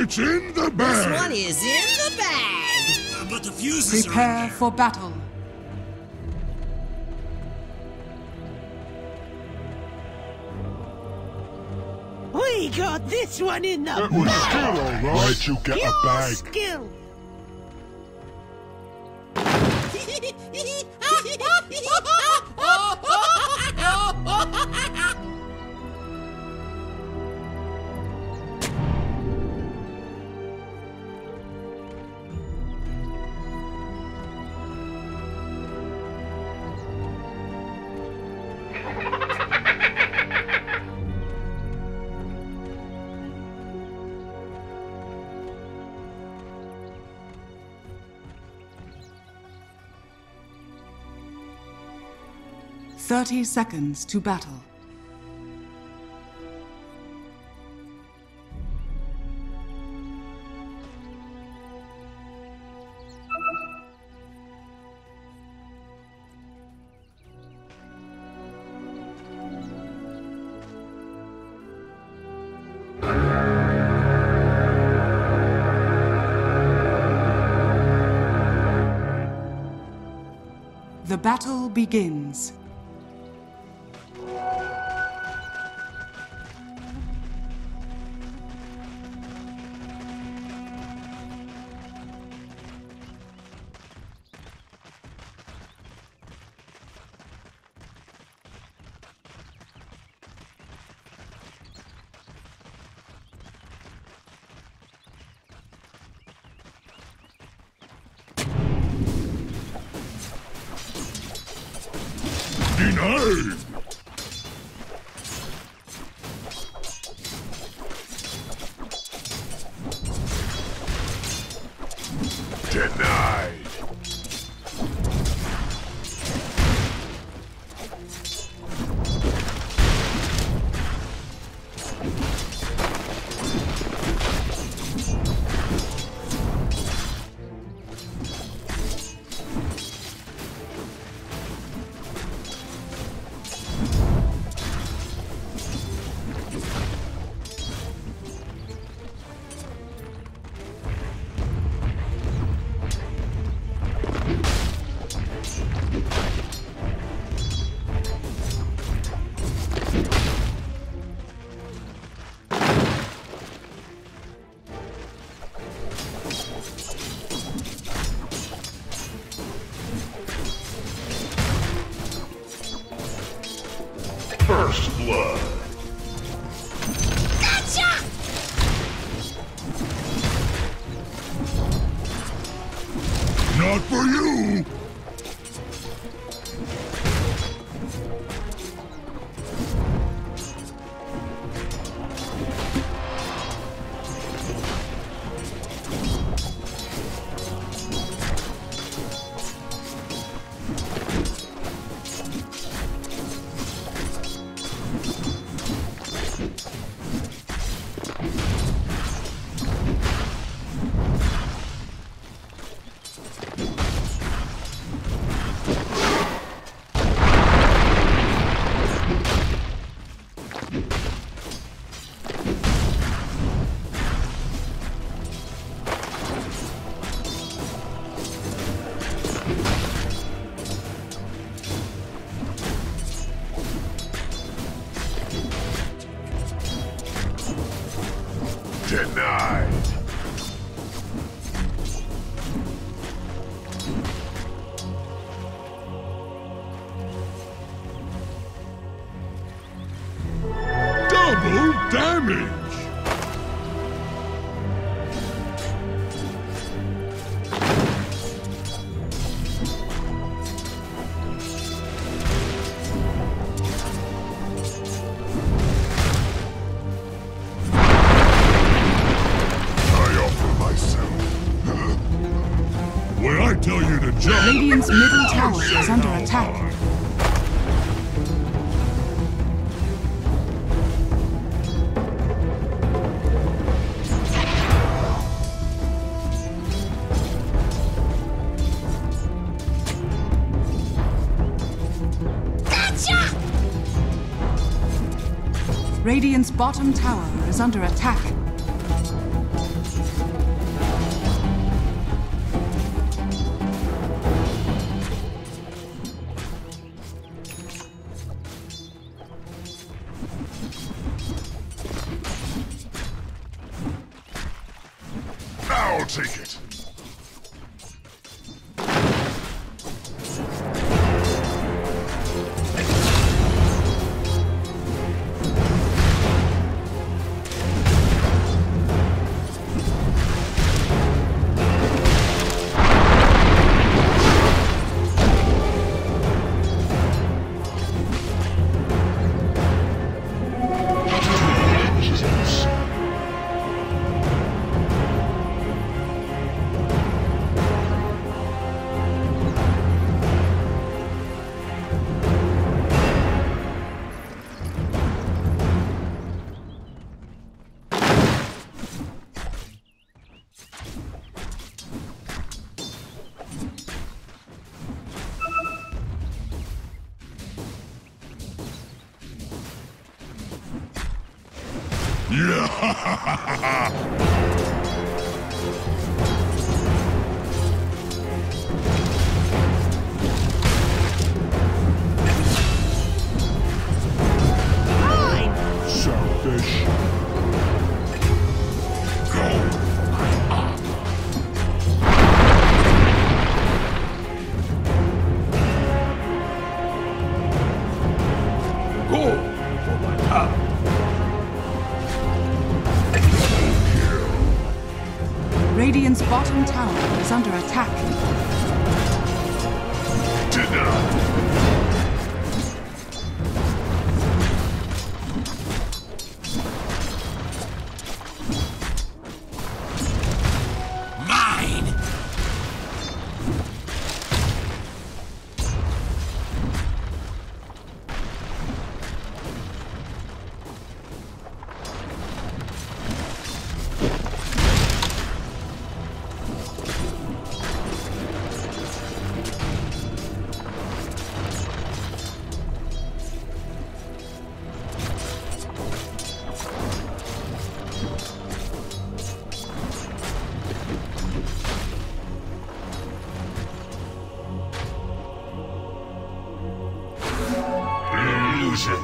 It's in the bag! This one is in the bag! But the fuses are in Prepare there. for battle. We got this one in the That was skill, alright. Where'd you get a Pure bag? skill. "30 seconds to battle. The battle begins. Denied! Denied! First blood. Gotcha! Not for you! Denied. Double damage! When I tell you to jump... Radiant's middle tower is under attack. Radiant's bottom tower is under attack. I'll take it. Selfish. Go for my top. Radiant's bottom tower is under attack. Mine! Illusion.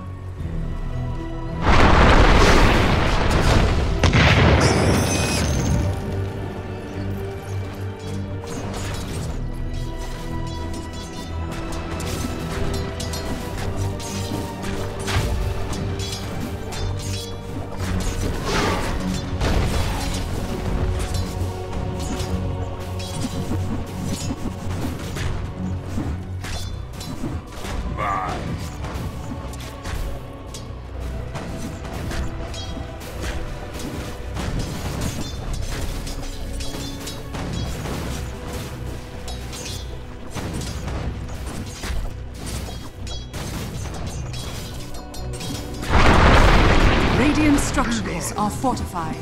Radiant structures are fortified.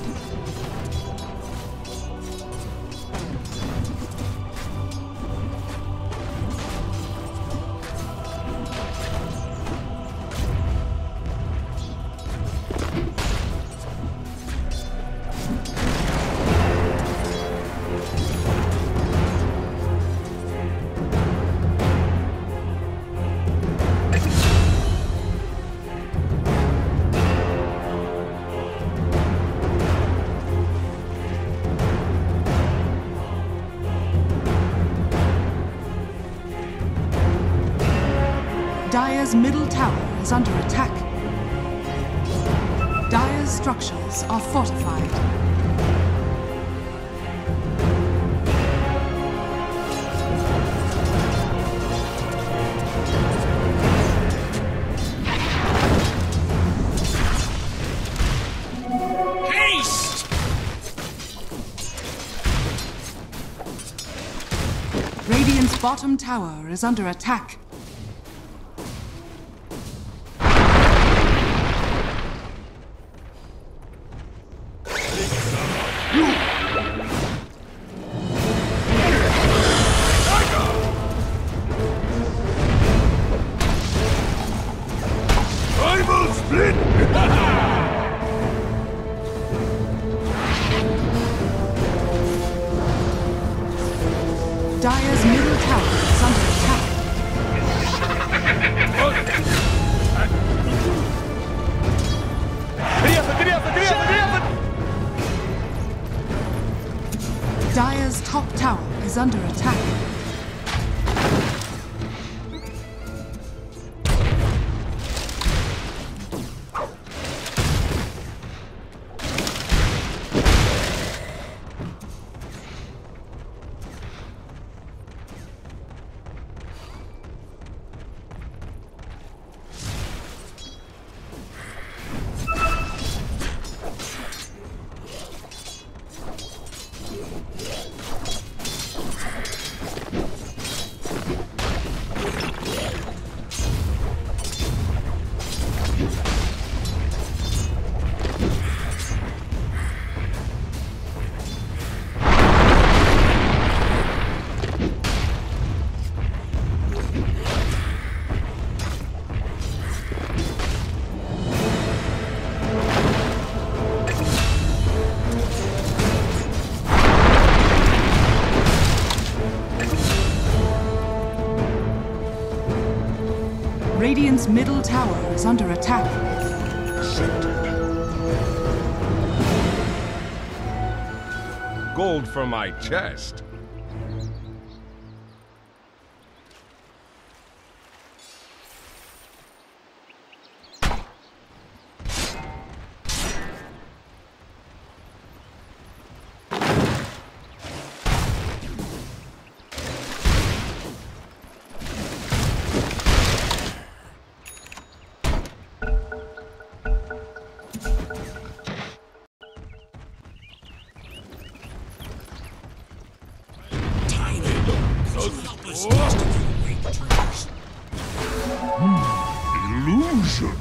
Dire's middle tower is under attack. Dire's structures are fortified. Haste! Radiant's bottom tower is under attack. Tribal split! Dire's middle tower is under attack. is under attack. Radiant's middle tower is under attack. Gold for my chest. Illusion.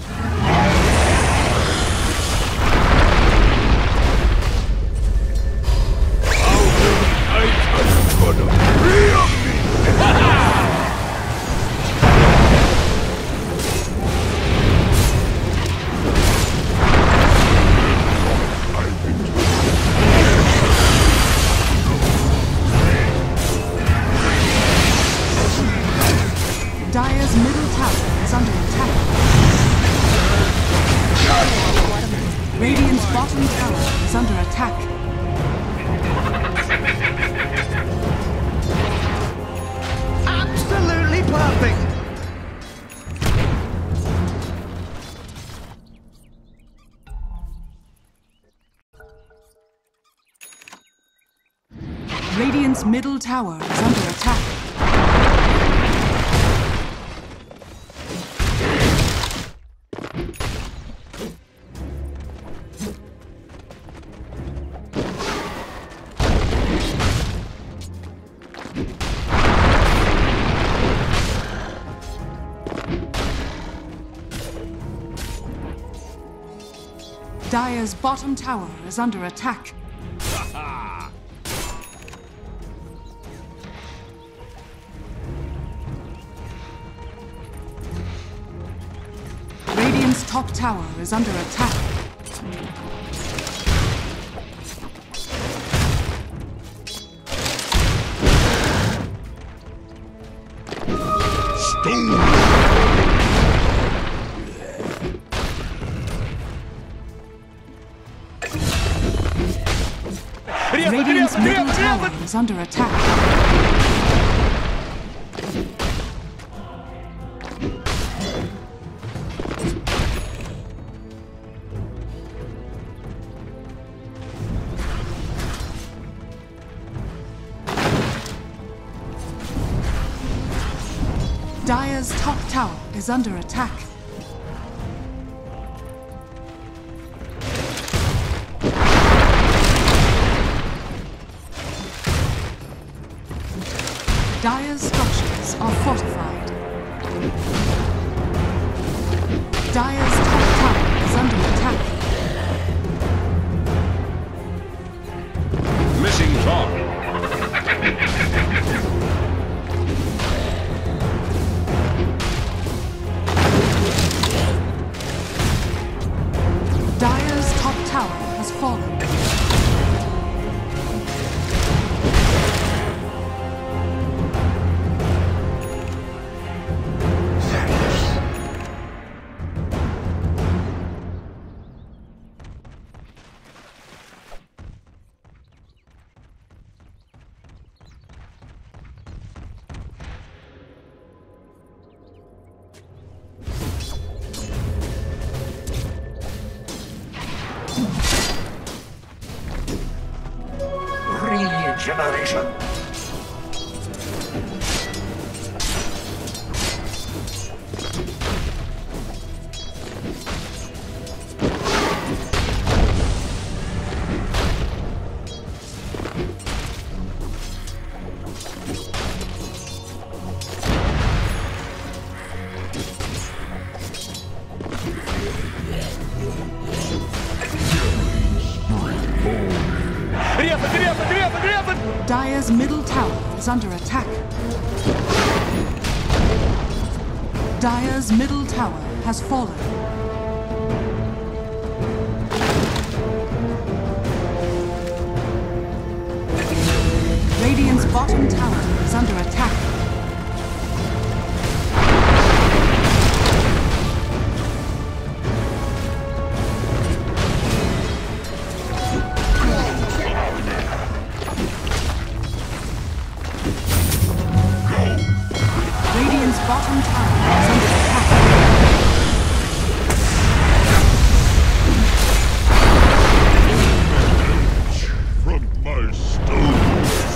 Dire's middle tower is under attack. Radiant's bottom tower is under attack. Absolutely perfect! Radiant's middle tower is under attack. Dire's bottom tower is under attack. Radiant's top tower is under attack. Radiant's middle tower is under attack. Dire's top tower is under attack. Dire's structures are fortified. Dire's top tower is under attack. Missing top. Dire's top tower has fallen. Regeneration. Dire's middle tower is under attack. Dire's middle tower has fallen. Radiant's bottom tower is under attack. Radiant's bottom tower is under attack. From my stones.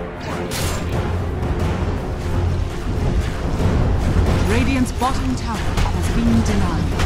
Radiant's bottom tower has been denied.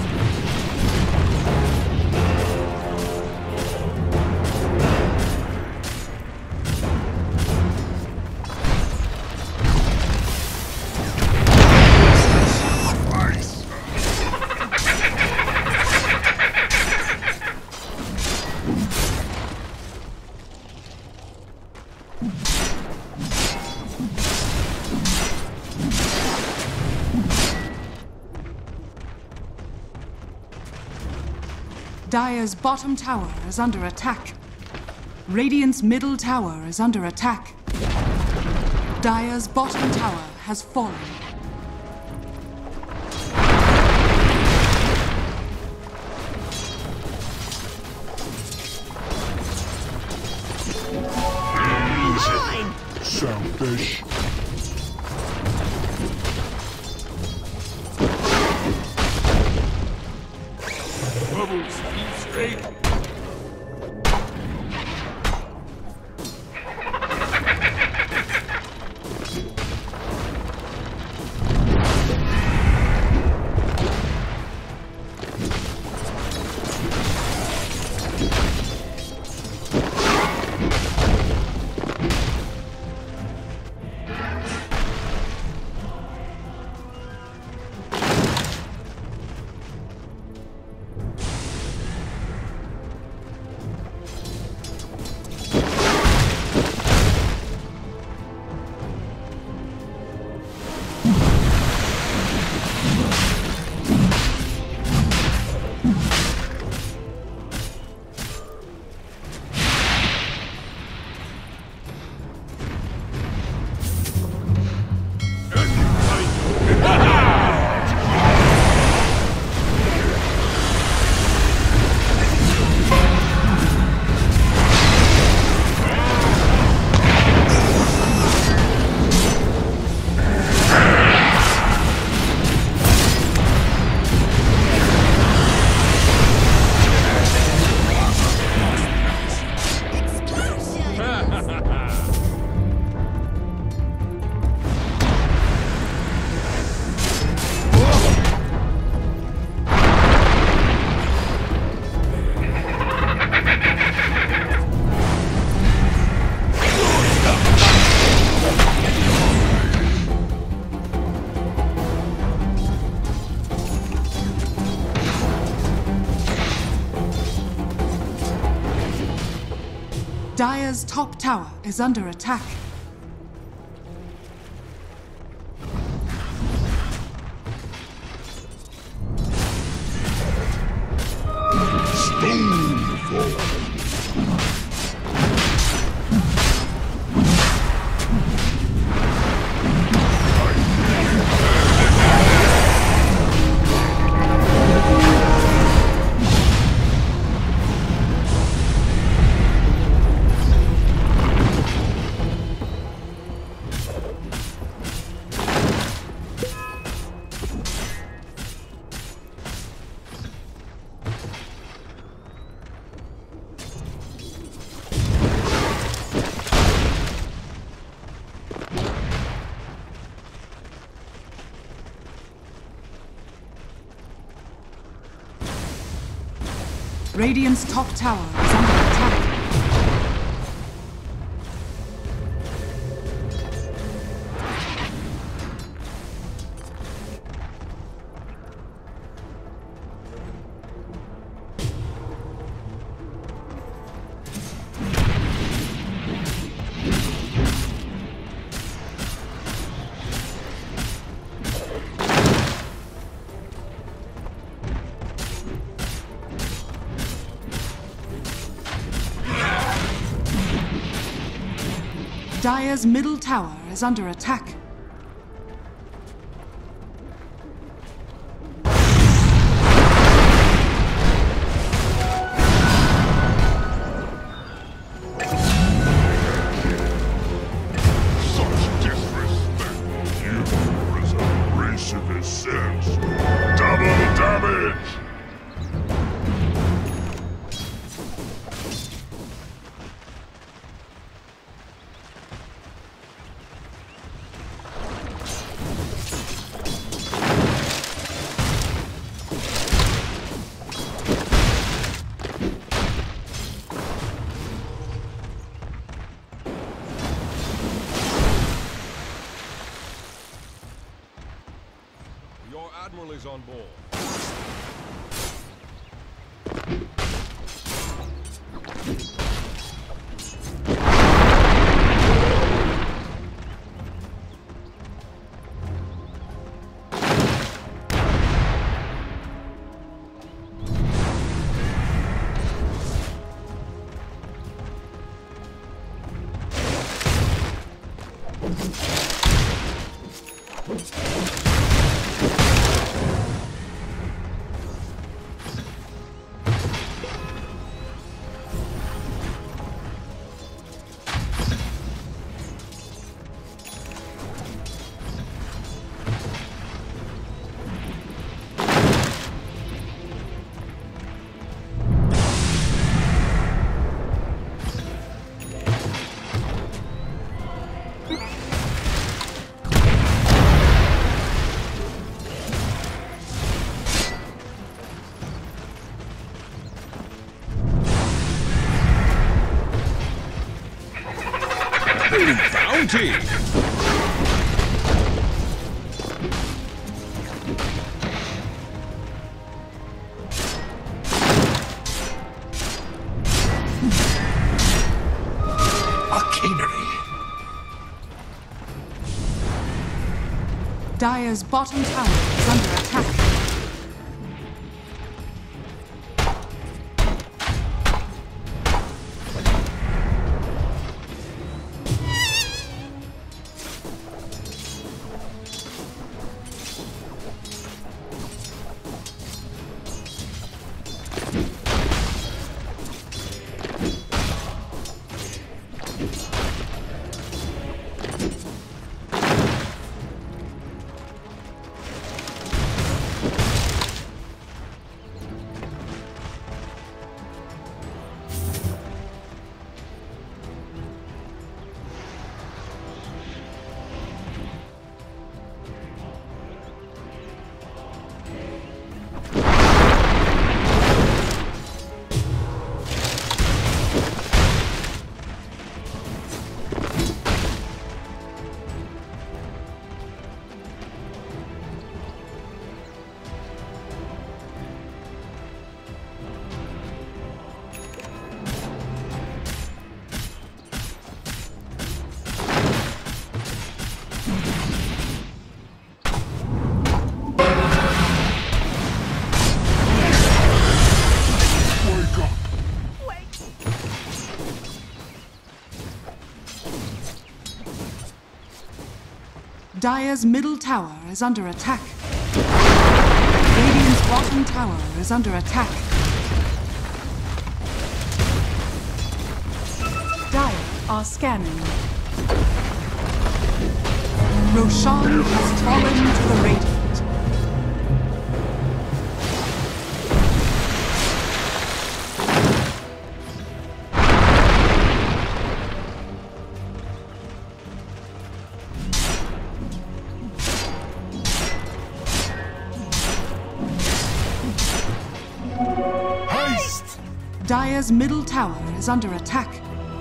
Dire's bottom tower is under attack. Radiant's middle tower is under attack. Dire's bottom tower has fallen. Mine! Selfish. Bubbles, keep straight. Dire's top tower is under attack. Radiant's top tower is under attack. Dire's middle tower is under attack. Such disrespect. You as a race of essence. Double damage! Your admiral is on board. Bounty! Dire's bottom tower is under attack. Dire's middle tower is under attack. Radiant's bottom tower is under attack. Dire are scanning. Roshan has fallen to the Radiant. Haste! Dire's middle tower is under attack.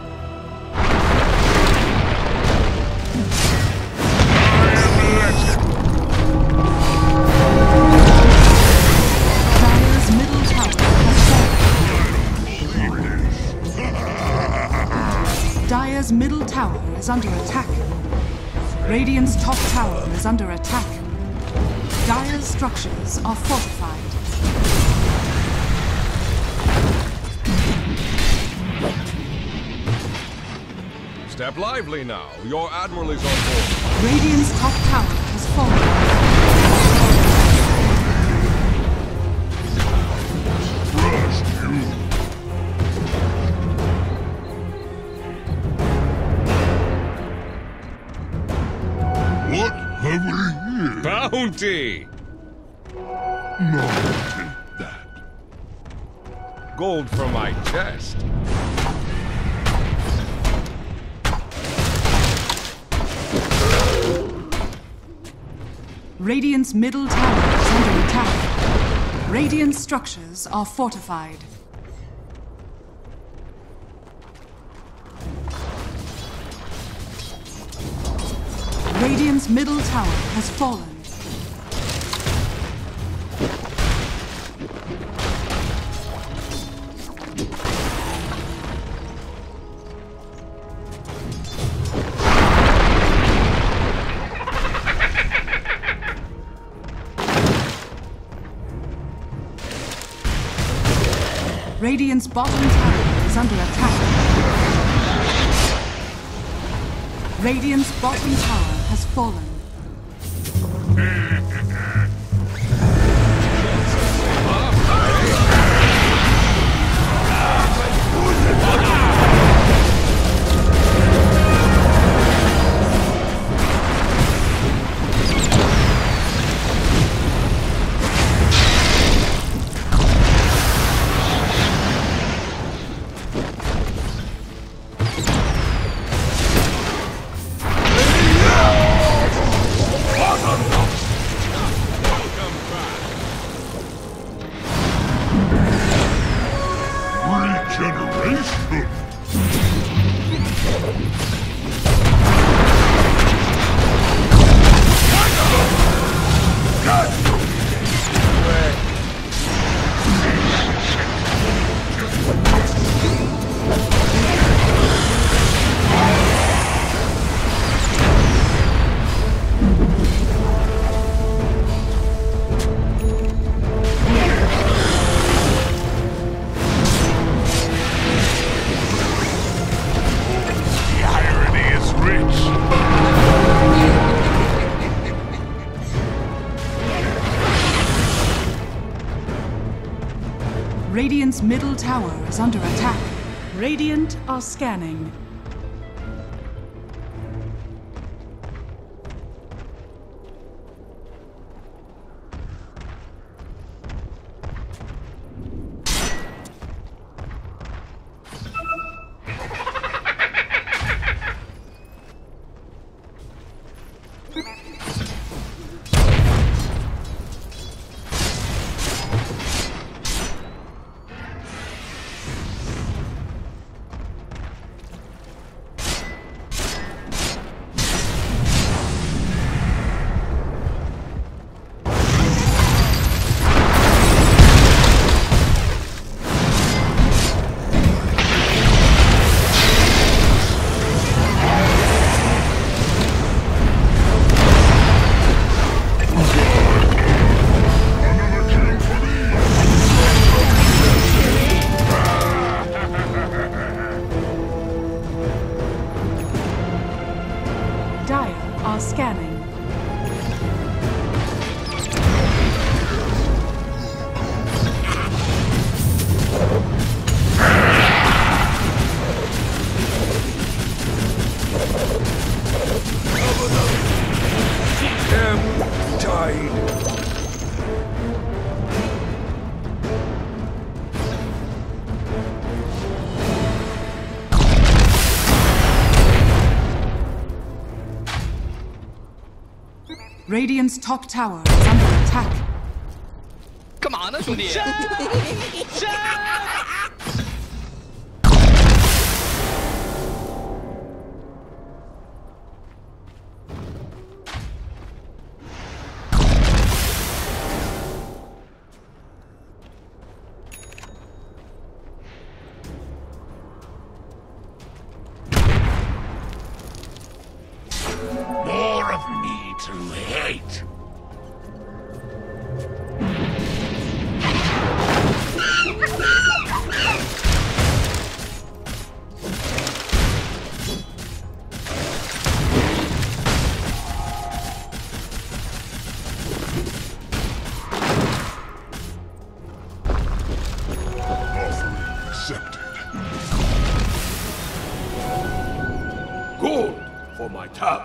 Dire's middle tower has fallen. Dire's middle tower is under attack. Radiant's top tower is under attack. Dire's structures are fortified. Step lively now. Your admiral is on board. Radiant's top tower has fallen. Trust you. What have we here? Bounty! No, take that. Gold from my chest. Radiant's middle tower is under attack. Radiant structures are fortified. Radiant's middle tower has fallen. Radiant's bottom tower is under attack. Radiant's bottom tower has fallen. Regeneration! The irony is rich. Radiant's middle tower is under attack. Radiant are scanning. Dire are scanning. Radiant's top tower is under attack. 干嘛呢，兄弟？ for my tower.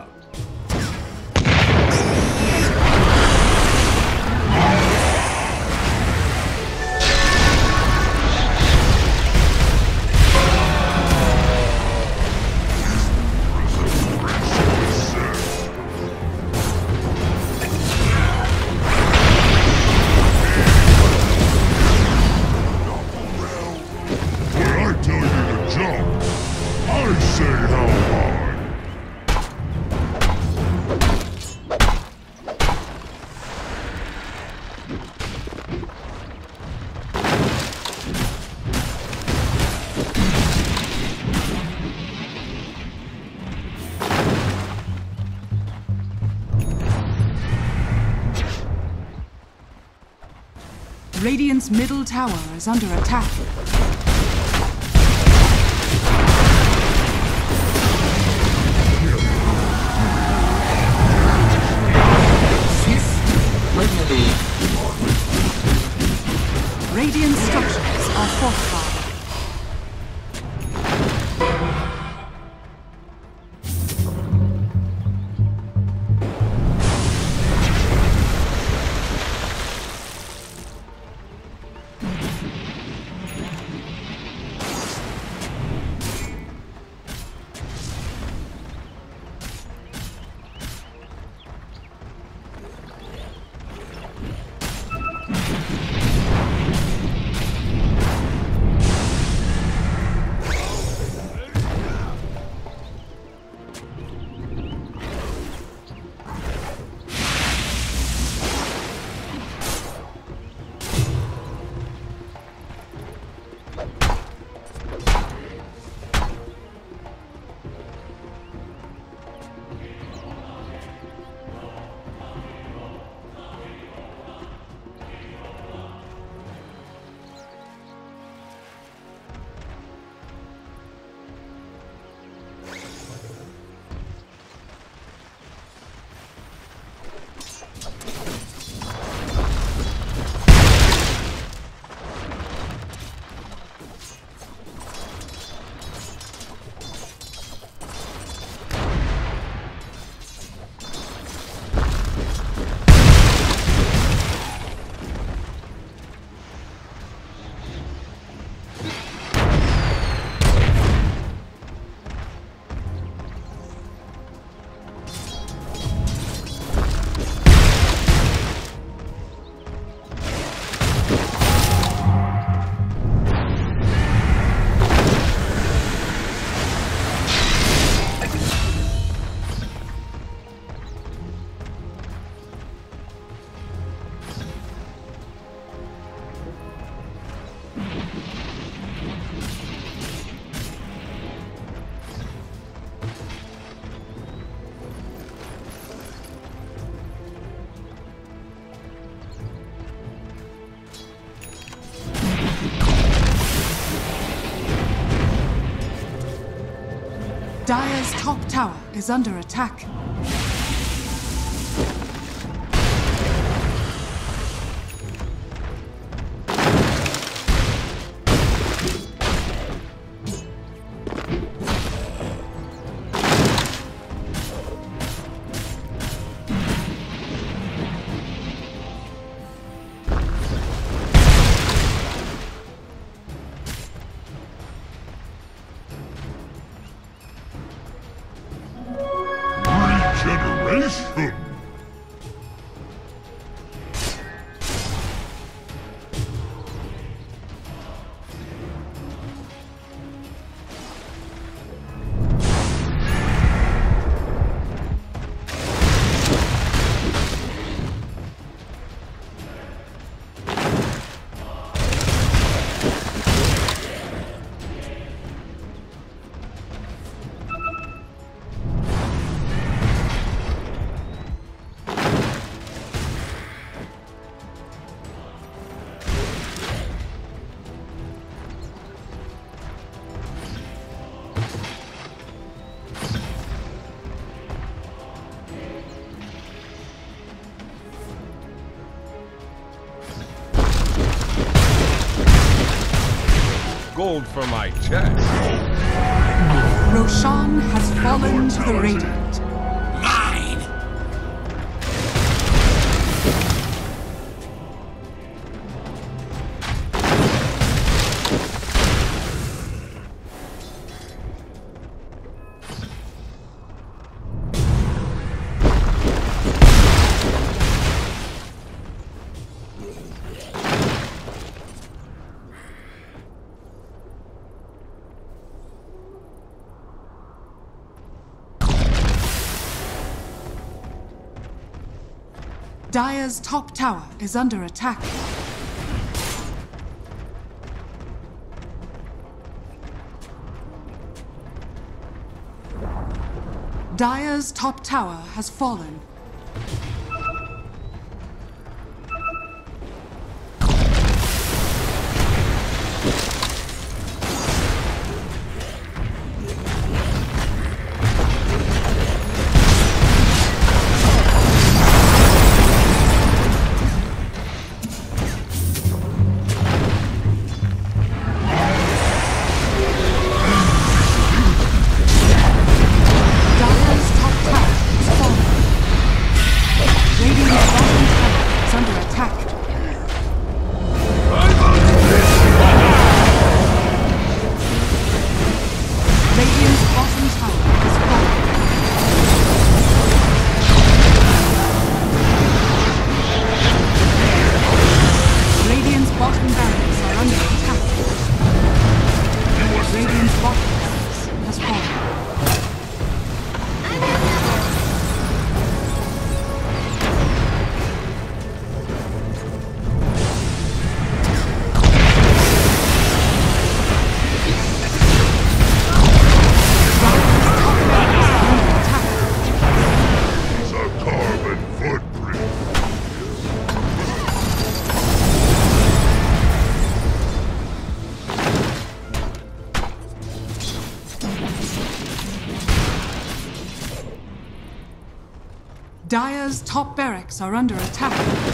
Radiant's middle tower is under attack. Radiant structures are fortified. Dire's top tower is under attack. Regeneration! Gold for my chest. Roshan has fallen to the Radiant. Mine! Dire's top tower is under attack. Dire's top tower has fallen. Dire's top tower has fallen. Radiant's bottom tower is under attack. Radiant's bottom tower has fallen. Radiant's bottom barracks are under attack. Radiant's bottom barracks has fallen. It's a carbon footprint. Dire's top barracks are under attack.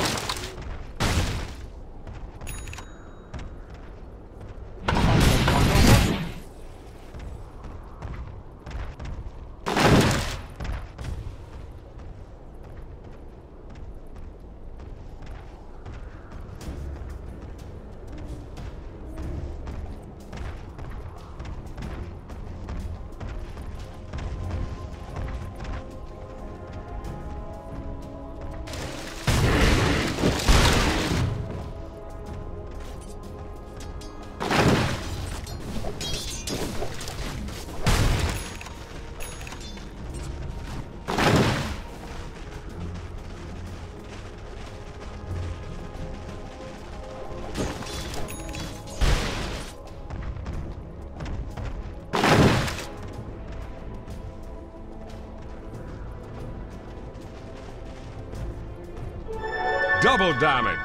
Double damage.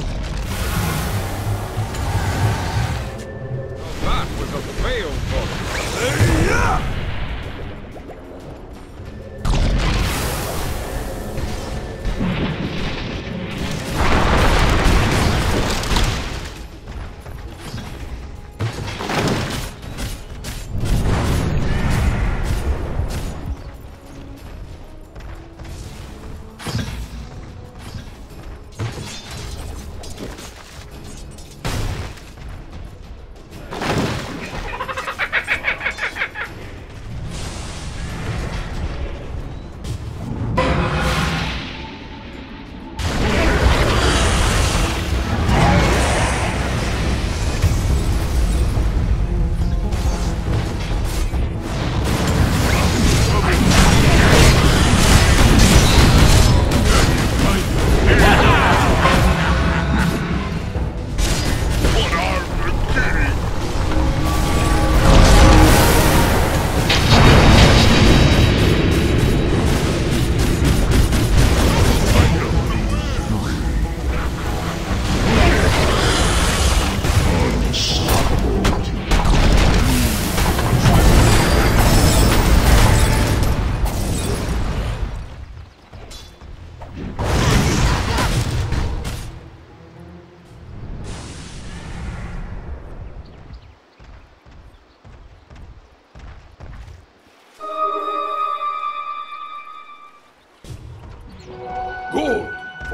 That was a failed volley.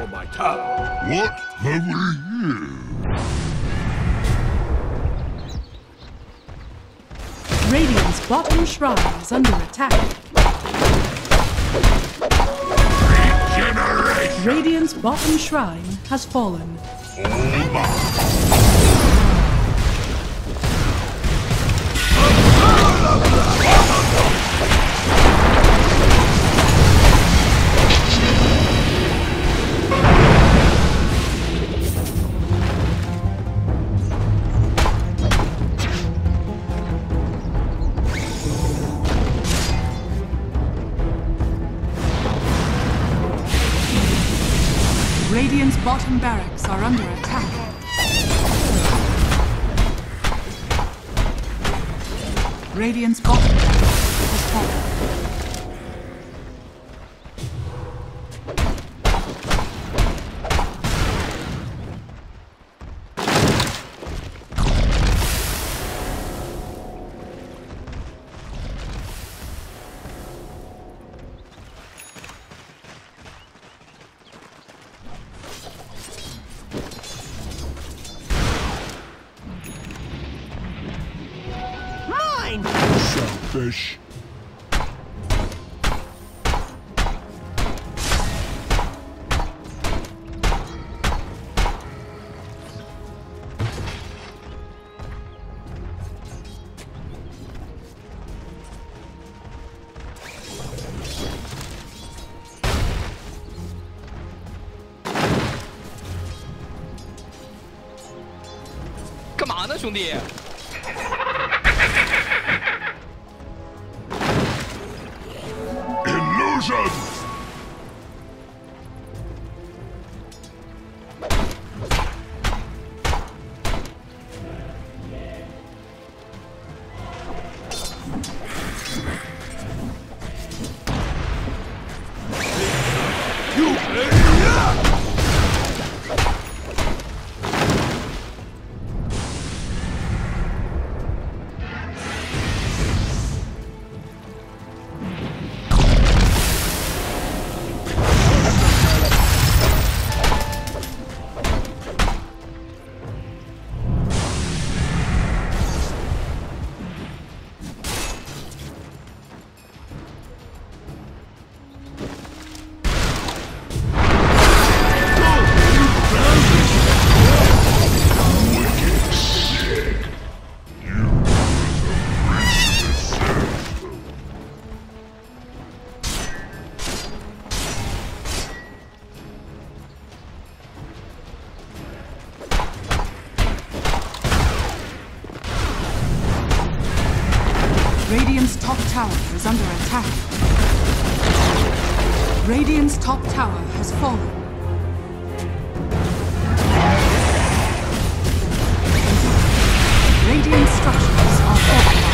for my tower. What have we here? Radiant's bottom shrine is under attack. Regeneration! Radiant's bottom shrine has fallen. All mine. Radiant's bottom barracks are under attack. Radiant's bottom barracks has fallen. Selfish. 干嘛呢，兄弟？ Illusion! Radiant's top tower is under attack. Radiant's top tower has fallen. Radiant structures are fortified.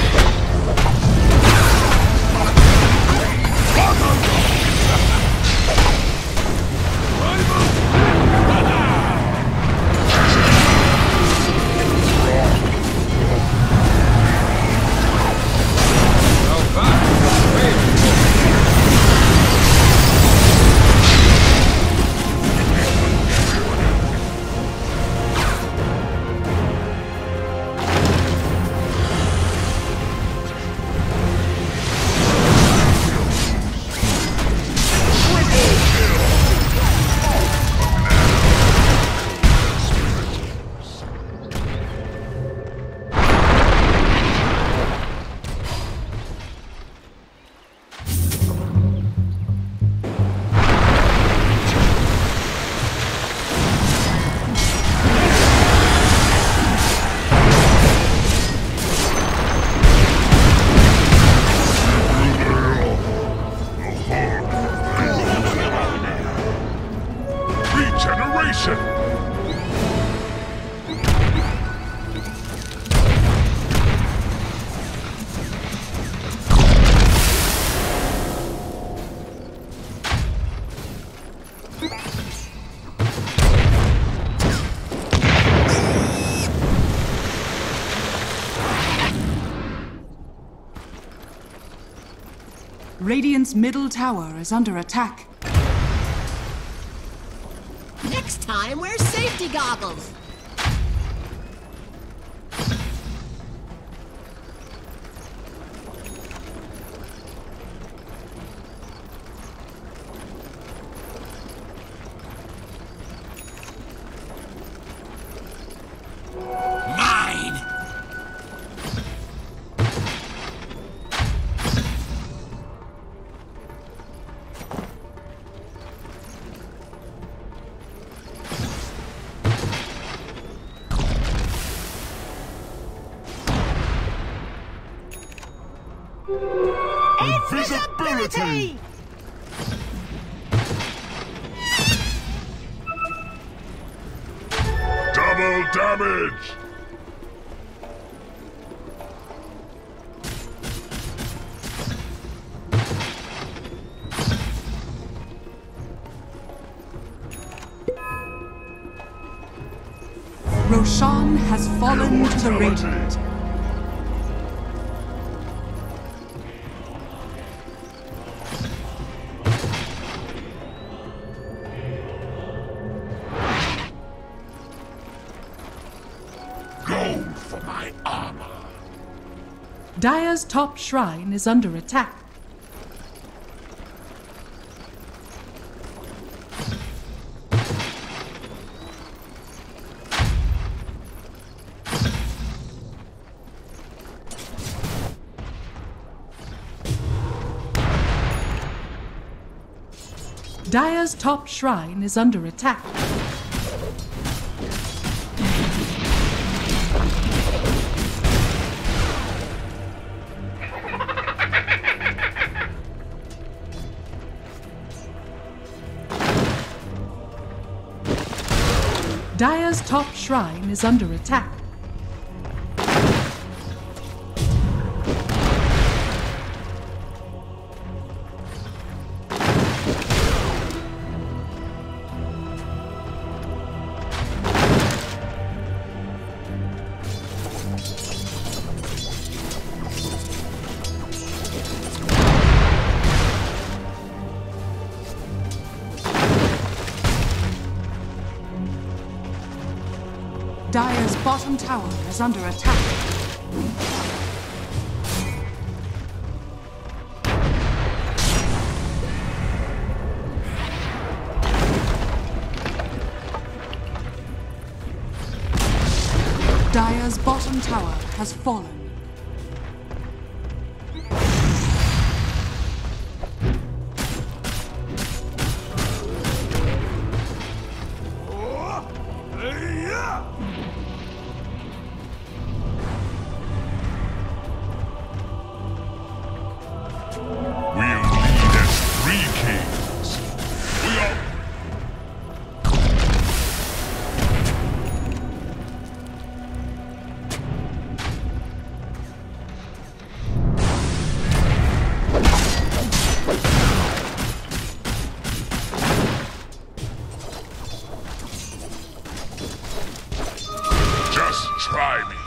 Radiant's middle tower is under attack. Next time, wear safety goggles. Invisibility! Double damage! Roshan has fallen to the Radiant. Gold for my armor! Dire's top shrine is under attack. Dire's top shrine is under attack. Dire's top shrine is under attack. Dire's bottom tower is under attack. Dire's bottom tower has fallen. We'll lead as three kings. We are... Just try me.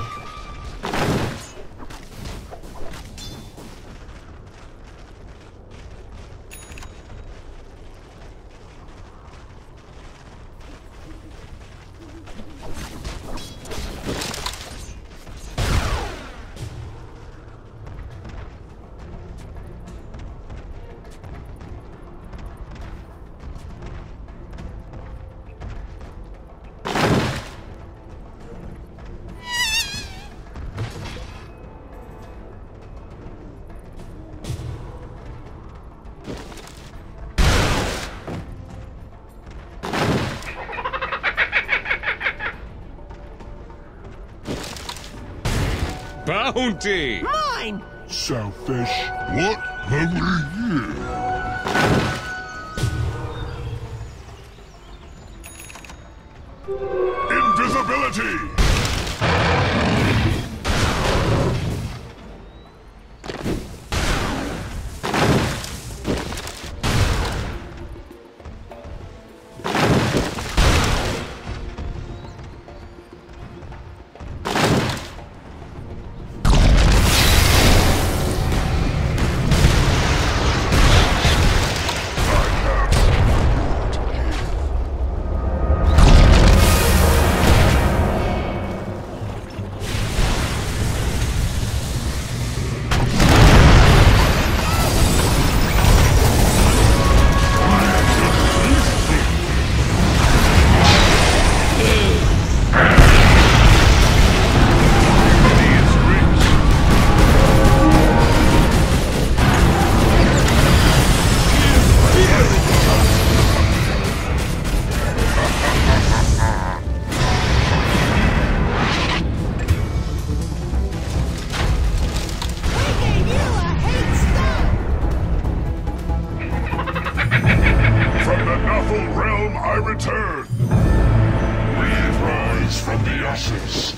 Bounty! Mine! Selfish. What have we here? Invisibility! return! We rise from the ashes!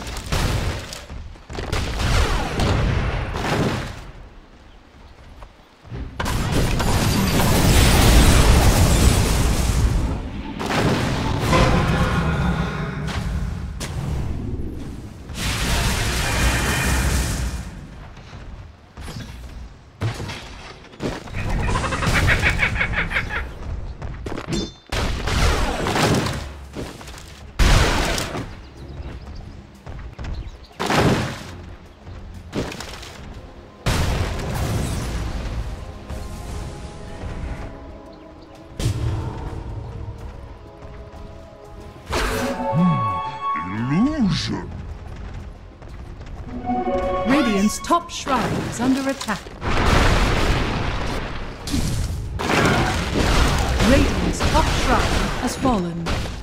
Illusion! Radiant's top shrine is under attack. Radiant's top shrine has fallen.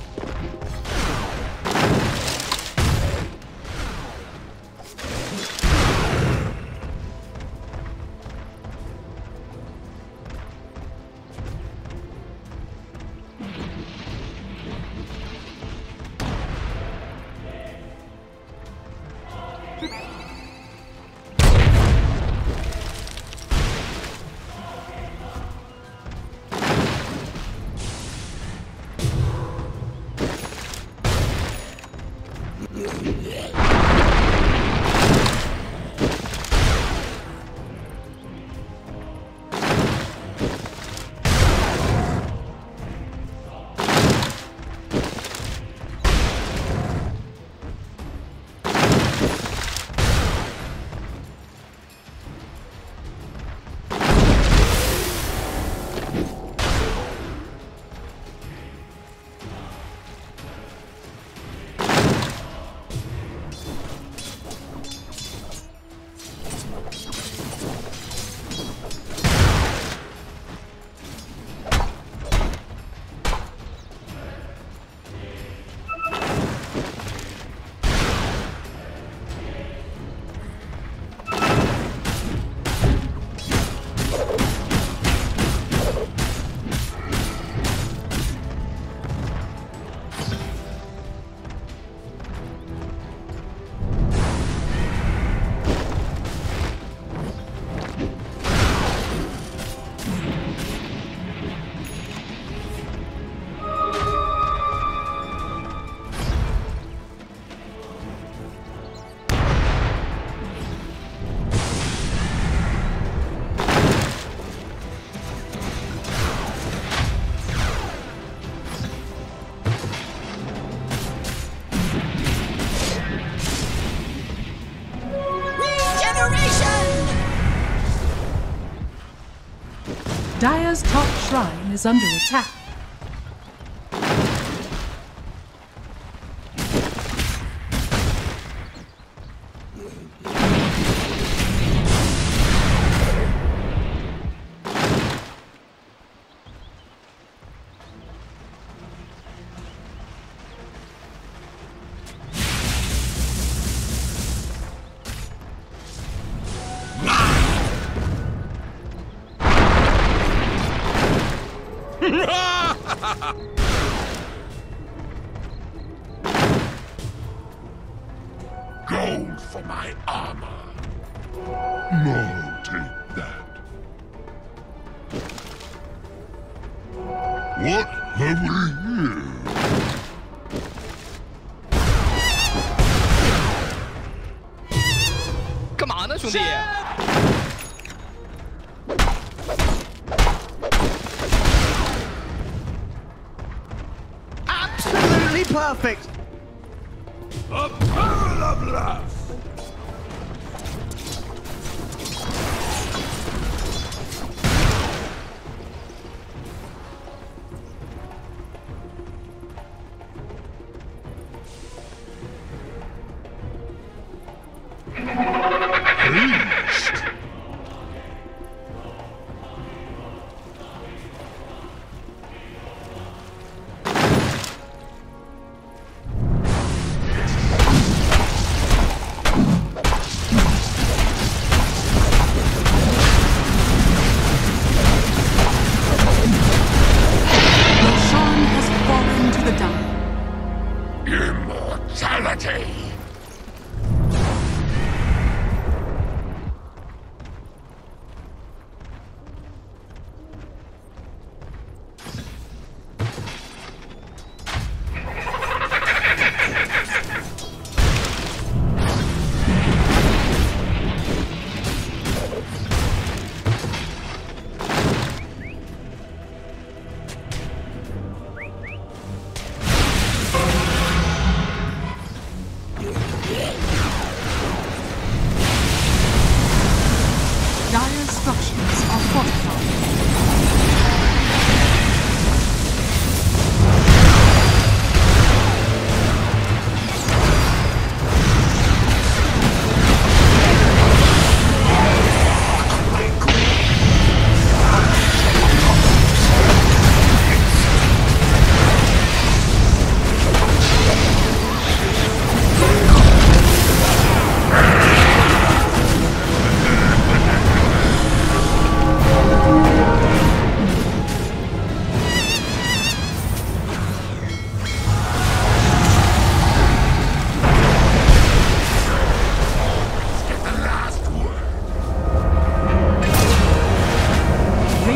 Dire's top shrine is under attack. Gold for my armor. No, take that. What have we here? Absolutely perfect. A barrel of laughs!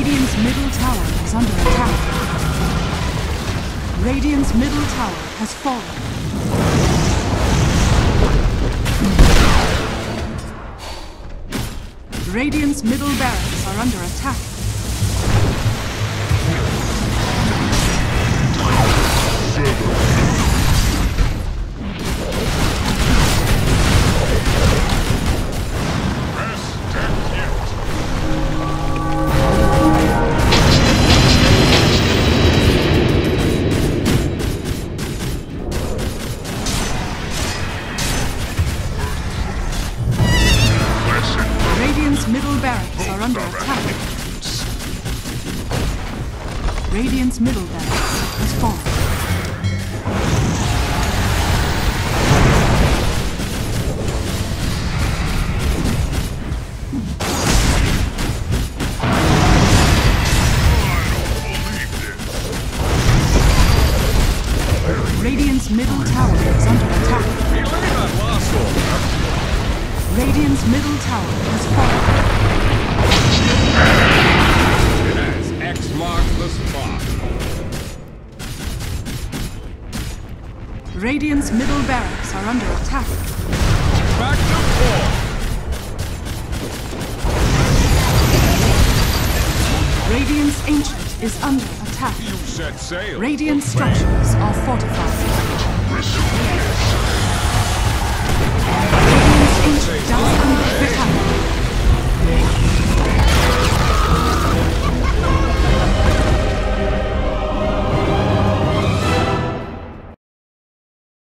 Radiant's middle tower is under attack. Radiant's middle tower has fallen. Radiant's middle barracks are under attack. Radiant's middle barracks are under attack. Radiant's middle barracks has fallen. Radiant's middle tower is under attack. Hey, look at that last one. Radiant's middle tower has fallen. Yes, X marks the spot. Radiant's middle barracks are under attack. Back to 4. Radiant's ancient is under attack. You set sail. Radiant structures are fortified.